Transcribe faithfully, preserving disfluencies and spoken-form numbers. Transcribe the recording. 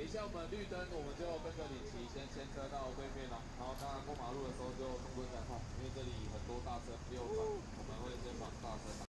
下我们绿灯，我们就跟着李琦先牵车到对面了。然后当然过马路的时候就不能讲话，因为这里很多大车右转，我们会先把大车挡。